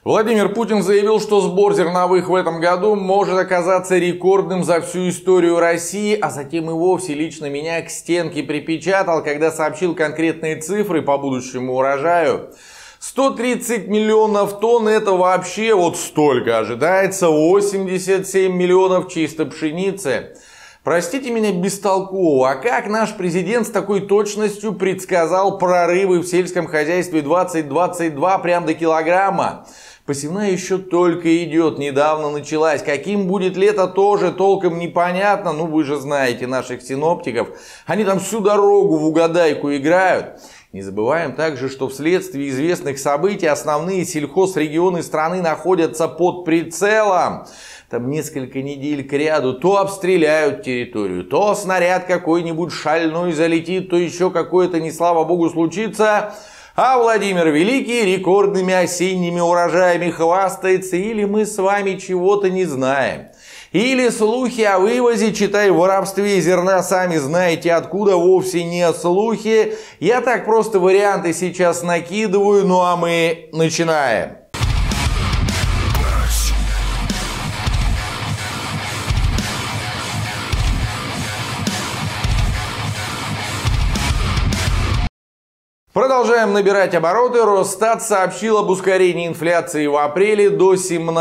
Владимир Путин заявил, что сбор зерновых в этом году может оказаться рекордным за всю историю России, а затем и вовсе лично меня к стенке припечатал, когда сообщил конкретные цифры по будущему урожаю. 130 миллионов тонн, это вообще вот столько ожидается, 87 миллионов чисто пшеницы. Простите меня бестолково, а как наш президент с такой точностью предсказал прорывы в сельском хозяйстве 2022 прям до килограмма? Посевная еще только идет, недавно началась. Каким будет лето, тоже толком непонятно. Ну вы же знаете наших синоптиков. Они там всю дорогу в угадайку играют. Не забываем также, что вследствие известных событий основные сельхозрегионы страны находятся под прицелом. Там несколько недель кряду то обстреляют территорию, то снаряд какой-нибудь шальной залетит, то еще какое-то, не слава богу, случится. А Владимир Великий рекордными осенними урожаями хвастается, или мы с вами чего-то не знаем. Или слухи о вывозе, читай, воровстве зерна, сами знаете откуда, вовсе не слухи. Я так просто варианты сейчас накидываю, ну а мы начинаем. Продолжаем набирать обороты. Росстат сообщил об ускорении инфляции в апреле до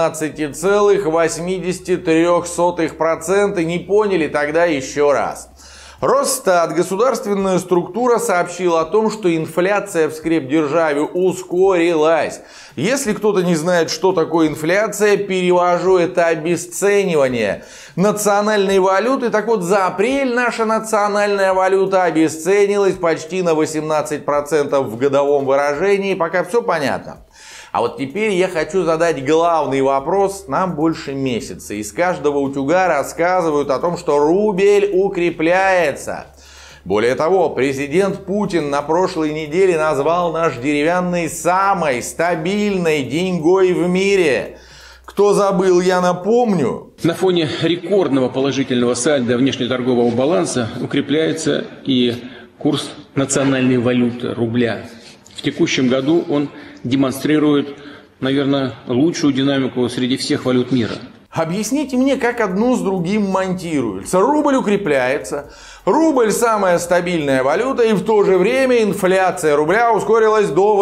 17,83%. Не поняли тогда еще раз. Росстат, государственная структура, сообщила о том, что инфляция в скрепдержаве ускорилась. Если кто-то не знает, что такое инфляция, перевожу, это обесценивание национальной валюты. Так вот, за апрель наша национальная валюта обесценилась почти на 18% в годовом выражении. Пока все понятно. А вот теперь я хочу задать главный вопрос. Нам больше месяца. Из каждого утюга рассказывают о том, что рубль укрепляется. Более того, президент Путин на прошлой неделе назвал наш деревянный самой стабильной деньгой в мире. Кто забыл, я напомню. На фоне рекордного положительного сальдо внешнеторгового баланса укрепляется и курс национальной валюты рубля. В текущем году он демонстрирует, наверное, лучшую динамику среди всех валют мира. Объясните мне, как одно с другим монтируется. Рубль укрепляется, рубль самая стабильная валюта, и в то же время инфляция рубля ускорилась до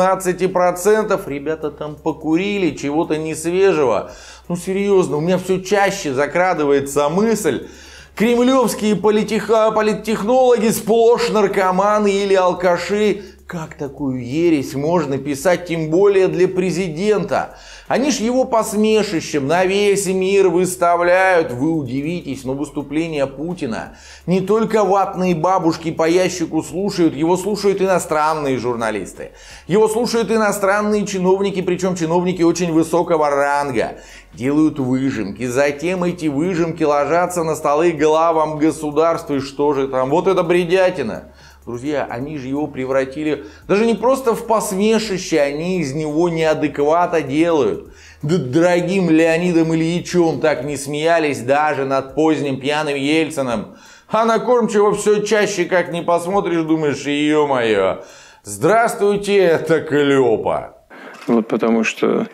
18%. Ребята там покурили чего-то несвежего. Ну серьезно, у меня все чаще закрадывается мысль. Кремлевские политтехнологи сплошь наркоманы или алкаши. Как такую ересь можно писать, тем более для президента? Они ж его посмешищем на весь мир выставляют. Вы удивитесь, но выступления Путина не только ватные бабушки по ящику слушают, его слушают иностранные журналисты. Его слушают иностранные чиновники, причем чиновники очень высокого ранга. Делают выжимки, затем эти выжимки ложатся на столы главам государств. И что же там? Вот это бредятина. Друзья, они же его превратили даже не просто в посмешище, они из него неадеквата делают. Да дорогим Леонидом Ильичем так не смеялись даже над поздним пьяным Ельциным. А на Кормчева все чаще, как не посмотришь, думаешь, ё-моё, здравствуйте, это клёпа. Вот потому что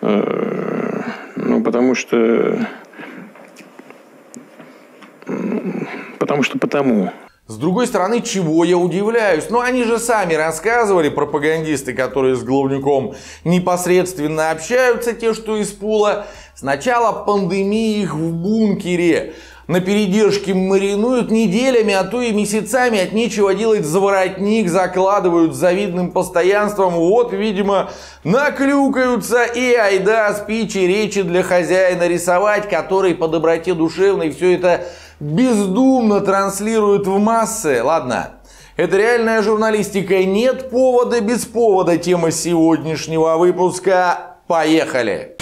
потому. С другой стороны, чего я удивляюсь? Ну, они же сами рассказывали, пропагандисты, которые с Главнюком непосредственно общаются, те, что из пула. С начала пандемии их в бункере на передержке маринуют неделями, а то и месяцами, от нечего делать за воротник закладывают с завидным постоянством. Вот, видимо, наклюкаются и айда спичи речи для хозяина рисовать, который по доброте душевной все это бездумно транслируют в массы. Ладно, это реальная журналистика. Нет повода без повода. Тема сегодняшнего выпуска. Поехали!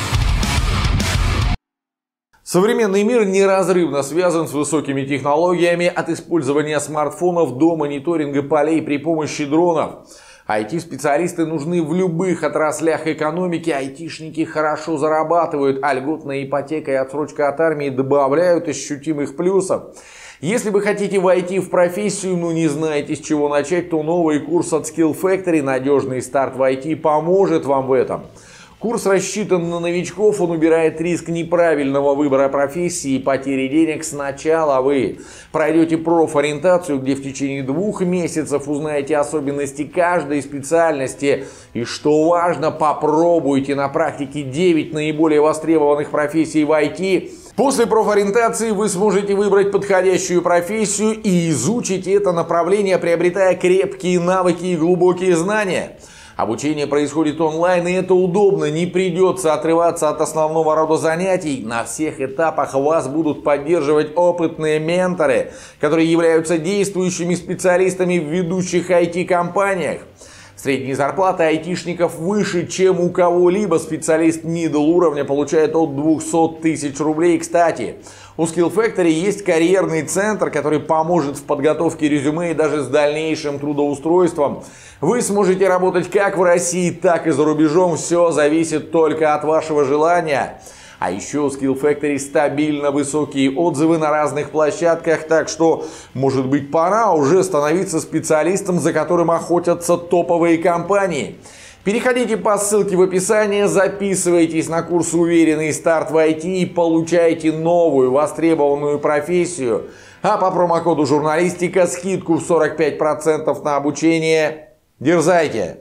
Современный мир неразрывно связан с высокими технологиями, от использования смартфонов до мониторинга полей при помощи дронов. IT-специалисты нужны в любых отраслях экономики, айтишники хорошо зарабатывают, а льготная ипотека и отсрочка от армии добавляют ощутимых плюсов. Если вы хотите войти в профессию, но не знаете, с чего начать, то новый курс от Skill Factory «Надежный старт в IT» поможет вам в этом. Курс рассчитан на новичков, он убирает риск неправильного выбора профессии и потери денег. Сначала вы пройдете профориентацию, где в течение 2 месяцев узнаете особенности каждой специальности. И что важно, попробуйте на практике 9 наиболее востребованных профессий в IT. После профориентации вы сможете выбрать подходящую профессию и изучить это направление, приобретая крепкие навыки и глубокие знания. Обучение происходит онлайн, и это удобно, не придется отрываться от основного рода занятий. На всех этапах вас будут поддерживать опытные менторы, которые являются действующими специалистами в ведущих IT-компаниях. Средняя зарплата айтишников выше, чем у кого-либо. Специалист middle уровня получает от 200 тысяч рублей. Кстати, у Skill Factory есть карьерный центр, который поможет в подготовке резюме и даже с дальнейшим трудоустройством. Вы сможете работать как в России, так и за рубежом. Все зависит только от вашего желания. А еще у Skill Factory стабильно высокие отзывы на разных площадках, так что, может быть, пора уже становиться специалистом, за которым охотятся топовые компании. Переходите по ссылке в описании, записывайтесь на курс «Уверенный старт в IT» и получайте новую востребованную профессию. А по промокоду «Журналистика» скидку в 45% на обучение. Дерзайте!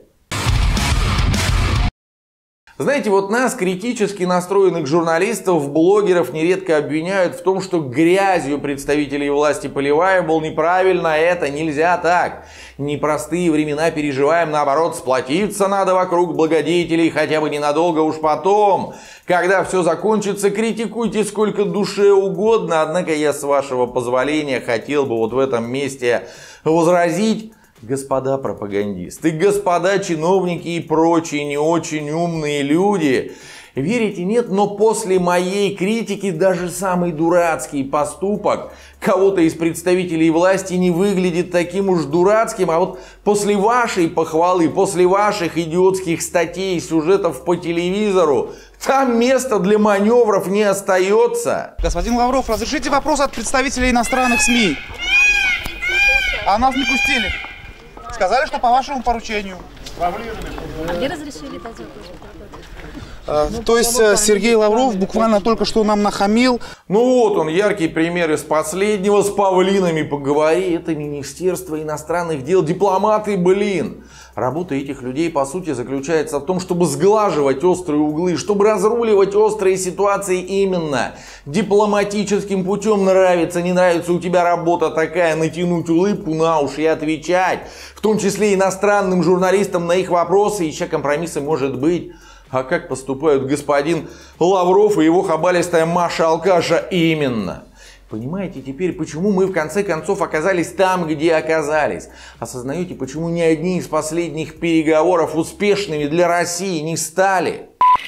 Знаете, вот нас, критически настроенных журналистов, блогеров, нередко обвиняют в том, что грязью представителей власти поливаем, мол, неправильно, это нельзя так. Непростые времена переживаем, наоборот, сплотиться надо вокруг благодетелей, хотя бы ненадолго, уж потом. Когда все закончится, критикуйте сколько душе угодно, однако я, с вашего позволения, хотел бы вот в этом месте возразить: господа пропагандисты, господа чиновники и прочие не очень умные люди, верите, нет, но после моей критики даже самый дурацкий поступок кого-то из представителей власти не выглядит таким уж дурацким, а вот после вашей похвалы, после ваших идиотских статей, сюжетов по телевизору, там места для маневров не остается. Господин Лавров, разрешите вопрос от представителей иностранных СМИ? А нас не пустили. Сказали, что по вашему поручению. А где разрешили дать вопрос? То есть Сергей Лавров буквально только что нам нахамил. Ну вот он, яркий пример из последнего. С павлинами поговори. Это Министерство иностранных дел. Дипломаты, блин. Работа этих людей, по сути, заключается в том, чтобы сглаживать острые углы, чтобы разруливать острые ситуации именно дипломатическим путем. Нравится, не нравится, у тебя работа такая: натянуть улыбку на уши и отвечать, в том числе иностранным журналистам, на их вопросы. Еще компромиссы может быть. А как поступают господин Лавров и его хабалистая Маша Алкаша именно? Понимаете теперь, почему мы в конце концов оказались там, где оказались? Осознаете, почему ни одни из последних переговоров успешными для России не стали?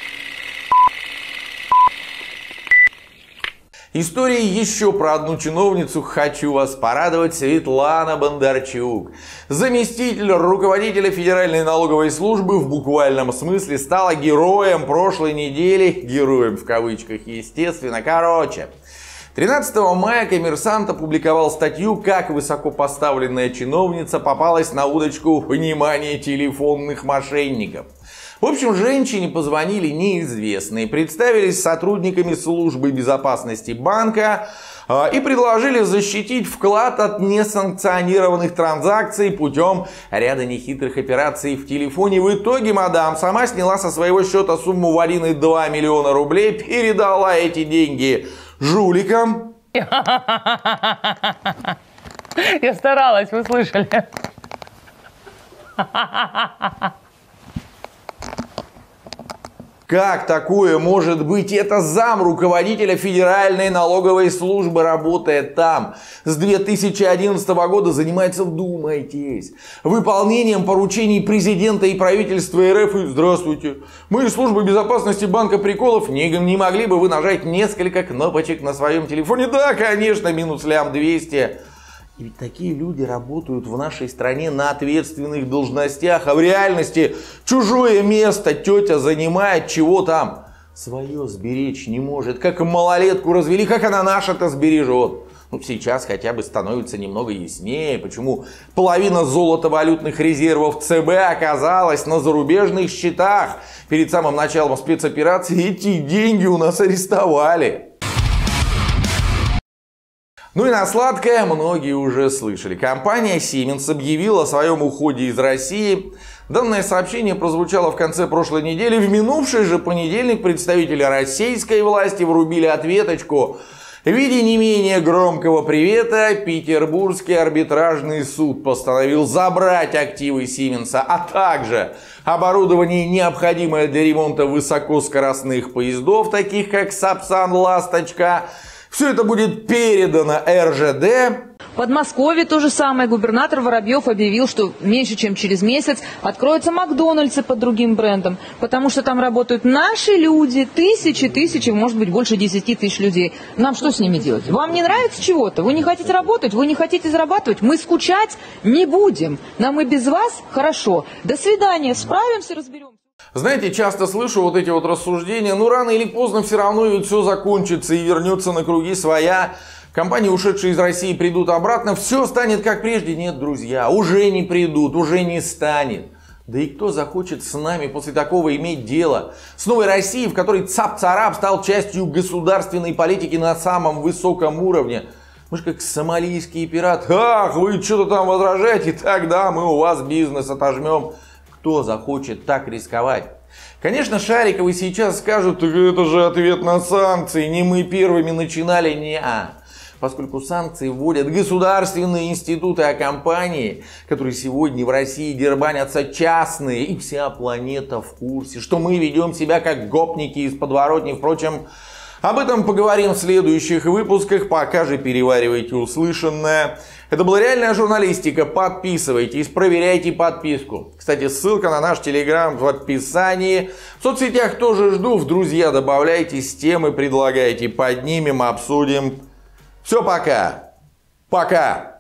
История еще про одну чиновницу. Хочу вас порадовать. Светлана Бондарчук, заместитель руководителя Федеральной налоговой службы, в буквальном смысле стала героем прошлой недели. Героем в кавычках, естественно. Короче, 13 мая «Коммерсант» опубликовал статью, как высокопоставленная чиновница попалась на удочку, внимания, телефонных мошенников. В общем, женщине позвонили неизвестные, представились сотрудниками службы безопасности банка и предложили защитить вклад от несанкционированных транзакций путем ряда нехитрых операций в телефоне. В итоге мадам сама сняла со своего счета сумму в 1,2 миллиона рублей, передала эти деньги жуликам. Я старалась, вы слышали. Как такое может быть? Это зам руководителя Федеральной налоговой службы, работает там. С 2011 года занимается, вдумайтесь, выполнением поручений президента и правительства РФ. И здравствуйте, мы из службы безопасности банка приколов. Не могли бы вы нажать несколько кнопочек на своем телефоне? Да, конечно, минус лям 200. И ведь такие люди работают в нашей стране на ответственных должностях, а в реальности чужое место тетя занимает, чего там свое сберечь не может. Как малолетку развели, как она наше-то сбережет? Сейчас хотя бы становится немного яснее, почему половина золотовалютных резервов ЦБ оказалась на зарубежных счетах. Перед самым началом спецоперации эти деньги у нас арестовали. Ну и на сладкое многие уже слышали. Компания Siemens объявила о своем уходе из России. Данное сообщение прозвучало в конце прошлой недели. В минувший же понедельник представители российской власти врубили ответочку. В виде не менее громкого привета Петербургский арбитражный суд постановил забрать активы Siemens, а также оборудование, необходимое для ремонта высокоскоростных поездов, таких как Сапсан, Ласточка. Все это будет передано РЖД. В Подмосковье то же самое. Губернатор Воробьев объявил, что меньше чем через месяц откроются Макдональдсы под другим брендом, потому что там работают наши люди, тысячи, может быть, больше 10 тысяч людей. Нам что с ними делать? Вам не нравится чего-то? Вы не хотите работать? Вы не хотите зарабатывать? Мы скучать не будем. Нам и без вас хорошо. До свидания. Справимся, разберемся. Знаете, часто слышу вот эти вот рассуждения, ну рано или поздно все равно ведь все закончится и вернется на круги своя. Компании, ушедшие из России, придут обратно, все станет как прежде. Нет, друзья, уже не придут, уже не станет. Да и кто захочет с нами после такого иметь дело? С новой Россией, в которой цап-царап стал частью государственной политики на самом высоком уровне. Мы же как сомалийские пираты. Ах, вы что-то там возражаете? Тогда мы у вас бизнес отожмем. Кто захочет так рисковать? Конечно, Шариковы сейчас скажут, это же ответ на санкции, не мы первыми начинали, поскольку санкции вводят государственные институты, а компании, которые сегодня в России дербанятся частные, и вся планета в курсе, что мы ведем себя как гопники из подворотни. Впрочем, об этом поговорим в следующих выпусках, пока же переваривайте услышанное. Это была реальная журналистика. Подписывайтесь, проверяйте подписку. Кстати, ссылка на наш телеграм в описании. В соцсетях тоже жду. В друзья добавляйтесь, темы предлагайте, поднимем, обсудим. Все, пока. Пока.